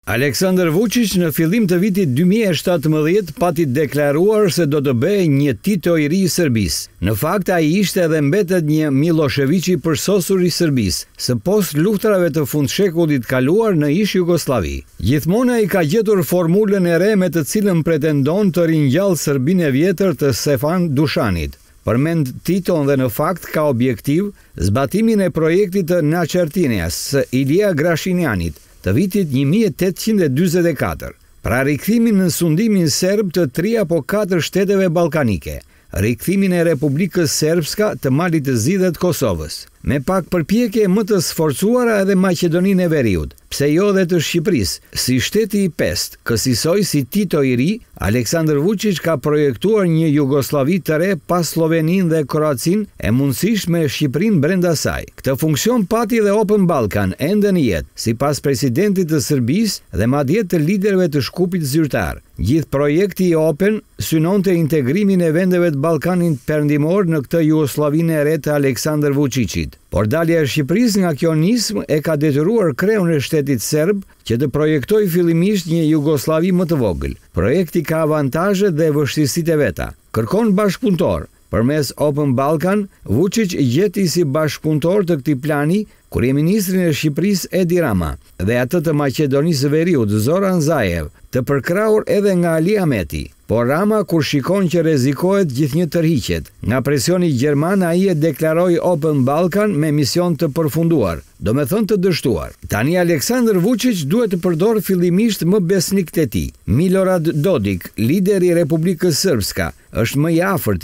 Aleksandr Vučić në fillim të vitit 2017 pati deklaruar se do të bëhej një Tito i ri i Serbisë. Në fakt ai ishte dhe mbetet një Milošević i përsosur i Serbisë, së post luftrave të fundshekulit kaluar në ish Jugosllavi. Gjithmonë ai ka gjetur formulën e re me të cilën pretendon të ringjallë Serbinë e vjetër të Stefan Dushanit. Përmend Titon dhe në fakt ka objektiv zbatimin e projektit të Naçertinias së Ilia Grashinianit të vitit 1844, pra rikthimin në sundimin serb të 3 apo 4 shteteve ballkanike, rikthimin e Republikës Serbska të Malit të Zi dhe të Kosovës, me pak përpjekje më të sforcuara edhe Maqedoninë e Veriut, pse jo dhe të Shqipërisë, si shteti i pest, kësaj si Tito i ri. Aleksandr Vučić ka projektuar një Jugosllavi të re pas Sloveninë dhe Kroacinë e mundësisht me Shqipërinë brenda saj. Këtë funksion pati dhe Open Balkan ende në jetë, sipas presidentit të Serbisë dhe madje të liderëve të Shkupit zyrtar. Gjithë projekti i Open synonte integrimin e vendeve të Ballkanit Perëndimor në këtë Jugosllavinë e re të Aleksandr Vučićit. Por dalja e Shqipërisë nga kjo nismë e ka detyruar kreun e shtetit serb që të projektojë fillimisht një Jugosllavi më të vogël. Projekti ka avantazhet dhe vështirësitë e veta. Kërkon bashkëpunëtor. Përmes Open Balkan, Vučić gjeti si bashkëpunëtor të këtij plani kryeministrin e Shqipërisë Edi Rama dhe atë të Maqedonisë së Veriut Zoran Zaev, të përkrahur edhe nga Ali Ahmeti. Por Rama, kur shikon që rrezikohet gjithnjë tërhiqet nga presioni gjerman, ai e deklaroi Open Balkan me mision të përfunduar, do me thënë të dështuar. Tani Aleksandr Vučić duhet të përdor fillimisht më besnikët e tij. Milorad Dodik, lideri i Republikës Srpska, është më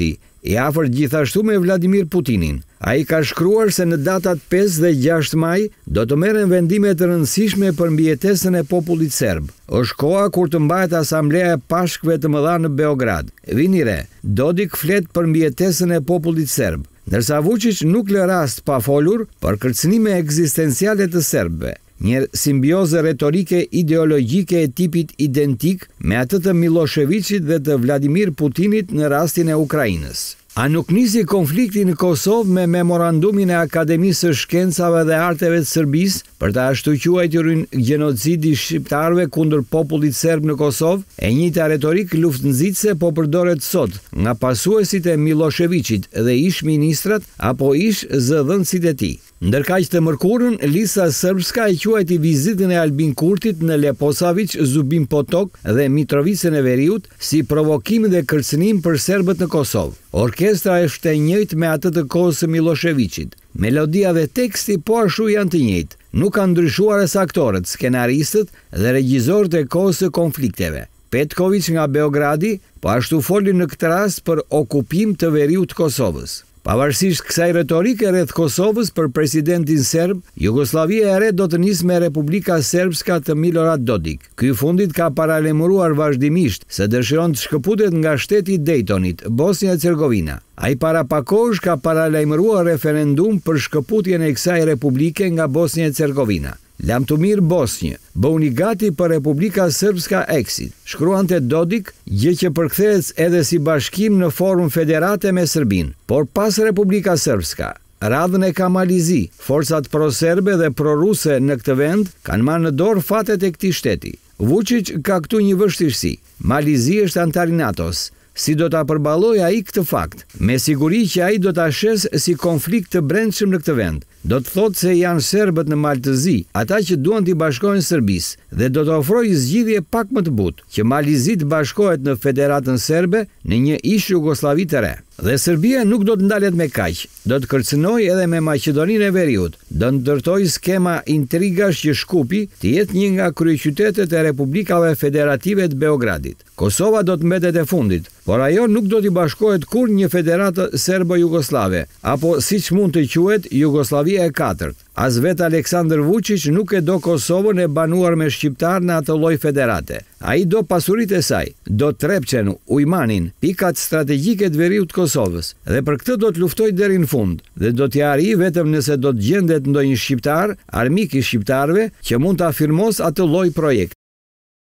i afërt gjithashtu me Vladimir Putinin. Ai ka shkruar se në datat 5 dhe 6 maj do të merren vendime të rëndësishme për mbijetesën e popullit serb. Është koha kur të mbahet asambleja e pashkëve të mëdha në Beograd. Vini re, Dodik flet për mbijetesën e popullit serb, ndërsa Vučić nuk lë rast pa folur për kërcënime ekzistenciale të serbëve. Një simbiozë retorike ideologjike e tipit identik me atë të Miloševićit dhe të Vladimir Putinit në rastin e Ukrainës. A nuk nisi konflikti në Kosovë me memorandumin e Akademisë së Shkencave dhe Arteve të Serbisë për ta shtuquajtur gjenocidi shqiptarëve kundër popullit serb në Kosovë? E njëjta retorik luftënxitëse po përdoret sot nga pasuesit e Miloševićit dhe ish ministrat apo ish zëdhënësit e tij. Ndërkaq të mërkurën, Lista Srpska e quajti vizitën e Albin Kurtit në Leposavić, Zubin Potok dhe Mitrovicën e Veriut si provokim dhe kërcënim për serbët në Kosovë. Orkestra është e njëjtë me atë të kohës së Miloševićit. Melodia dhe teksti po ashtu janë të njëjtë. Nuk kanë ndryshuar as aktorët, skenaristët dhe regjisorët e kohës së konflikteve. Petković nga Beogradi po ashtu foli në këtë rast për okupim të veriut të Kosovës. Pavarësisht kësaj retorike rreth Kosovës për presidentin serb, Jugosllavia e re do të nisë me Republika Serbska të Milorad Dodik. Ky fundit ka paralajmëruar vazhdimisht se dëshiron të shkëputet nga shteti i Daytonit, Bosnia e Hercegovina. Ai para pak kohësh ka paralajmëruar referendum për shkëputjen e kësaj republike nga Bosnia e Hercegovina. Lamtumir Bosnjë, bëuni gati për Republika Srpska exit, shkruante Dodik, gjë që përkthehet edhe si bashkim në formë federate me Serbinë. Por pas Republika Srpska, radhën e ka Malizi. Forcat pro-serbe dhe pro-ruse në këtë vend kanë marrë në dorë fatet e këtij shteti. Vučić ka këtu një vështirësi. Malizi është antar i NATO-s. Si do ta përballojë ai këtë fakt? Me siguri që ai do ta shes si konflikt të brendshëm në këtë vend. Do të thotë se janë serbët në Mal të Zi, ata që duan t'i bashkohen Serbisë, dhe do të ofrojë zgjidhje pak më të butë, që Malizi të bashkohet në Federatën Serbe në një ish Jugosllavi të re. Dhe Serbia nuk do të ndalet me kaq, do të kërcënojë edhe me Maqedoninë e Veriut, do të ndërtojë skema intrigash që Shkupi të jetë një nga kryeqytetet e Republikave Federative të Beogradit. Kosova do të mbetet e fundit, por ajo nuk do t'i bashkohet kur një federatë serbo-jugoslave, apo siç mund të quhet Jugosllavia e katërt. As vetë Aleksandr Vučić nuk e do Kosovën e banuar me shqiptar në atë lloj federate. Ai do pasuritë e saj, do Trepçen, Ujmanin, pikat strategjike të veriut të Kosovës, dhe për këtë do të luftoj deri në fund, dhe do t'i arrijë vetëm nëse do të gjendet ndonjë shqiptar, armik i shqiptarëve, që mund të afirmos atë lloj projekti.